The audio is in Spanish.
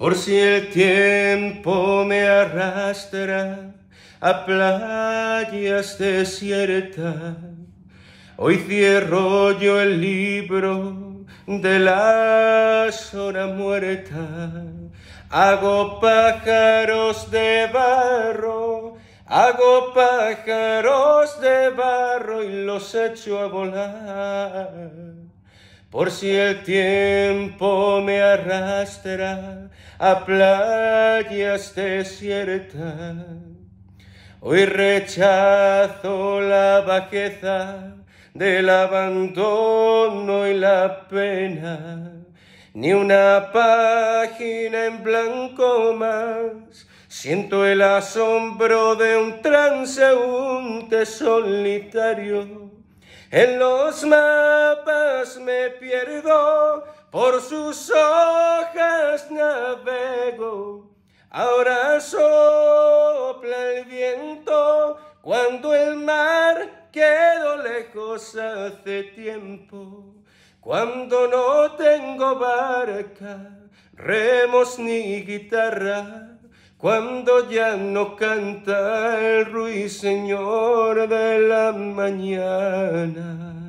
Por si el tiempo me arrastra a playas desiertas, hoy cierro yo el libro de las horas muertas. Hago pájaros de barro, hago pájaros de barro y los echo a volar. Por si el tiempo me arrastra a playas desiertas, hoy rechazo la bajeza del abandono y la pena. Ni una página en blanco más, siento el asombro de un transeúnte solitario. En los mapas me pierdo, por sus hojas navego. Ahora sopla el viento, cuando el mar quedó lejos hace tiempo. Cuando no tengo barca, remos ni guitarra, cuando ya no canta el ruiseñor de la mañana.